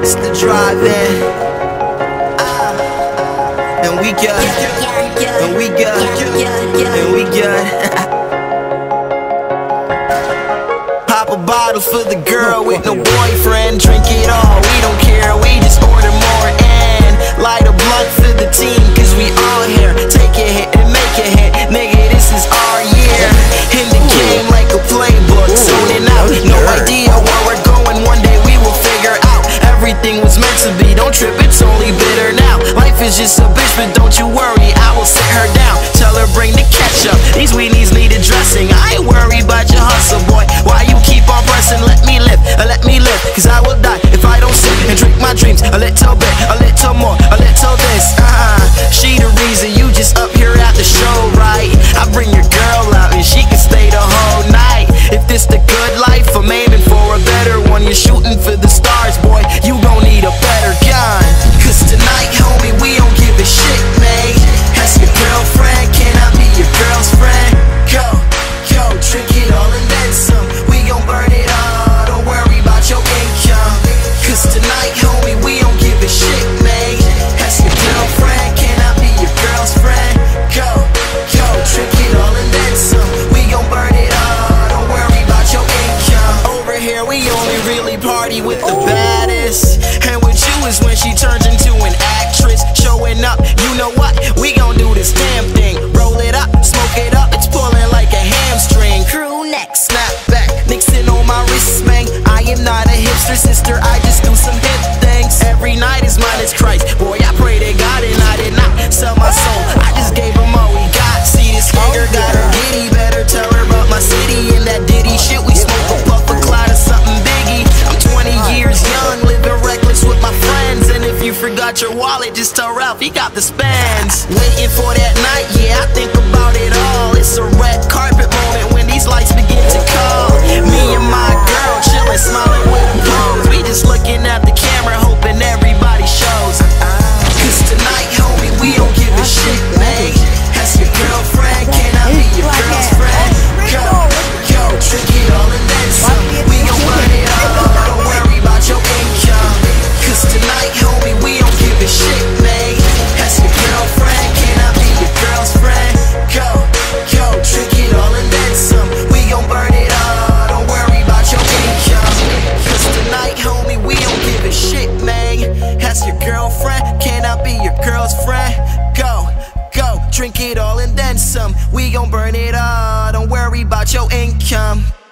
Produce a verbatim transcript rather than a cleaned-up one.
It's the drive-in, ah, and we good, and we good, and we good. Pop a bottle for the girl with no boyfriend. Drink it all, we don't care, we just order more. And light a blunt for the team, cause we all here. Take a hit and make a hit, nigga, this is our year. In the game like a playbook, zoning out. No idea where we're going, one day we will figure out. Everything was meant to be, don't trip, it's only bitter now. Life is just a bitch, but don't you worry, I will sit her down. Tell her bring the ketchup, these weenies need addressing. I ain't worried about your hustle, boy. Why you keep on pressing? Let me live, uh, let me live, cause I will die if I don't sit and drink my dreams. A little bit, a little more, a little this. Uh-huh. She the reason you just up here at the show, right? I bring your girl out and she can stay the whole night. If this the good life, I'm aiming for a better one. You're shooting for the stars, boy, you gon' need a better gun. Cause tonight, homie, we don't give a shit, man. Ask your girlfriend, can I be your girl's friend? Go, go, drink it all and then some. We gon' burn it all, don't worry about your income. Cause tonight, homie, we don't give a shit, man. Ask your girlfriend, can I be your girl's friend? Go, go, drink it all and then some. We gon' burn it all, don't worry about your income. Over here, we only really party with the baddest. And with you is when she turns into an actress. Showing up, you know what? We gon' do this damn thing. Roll it up, smoke it up, it's pulling like a hamstring. Crew neck, snap back, Nixon on my wrist, man. I am not a hipster, sister, I just do some hip things. Every night is mine, it's Christ. Boy, I pray to God and I did not sell my soul. I just gave him all we got. See this nigga got a giddy, better tell her about my city and that Diddy shit. We smoke a puff, a cloud of something biggie. I'm twenty years young, living reckless with my friends. And if you forgot your wallet, just tell Ralph, he got the spends. Waiting for that night, yeah, I think about it all. It's a red carpet moment when these lights begin to call. Me and my girl chilling, smiling with a pose. We just looking at the camera, hoping everybody shows. Cause tonight, homie, we don't give a shit, man. Ask your girlfriend, can I be your girl's friend? Go, go, drink it all and then some. We gon' burn it all, don't worry about your income. Cause tonight, homie, we don't give a shit, man. Ask your girlfriend, can I be your girl's friend? Go, go, drink it all and then some. We gon' burn it all, don't worry about your income. Cause tonight, homie, we don't give a shit, man. Ask your girlfriend, can I be your girl's friend? Go, go, drink it all and then some. We gon' burn it all, don't worry about your income.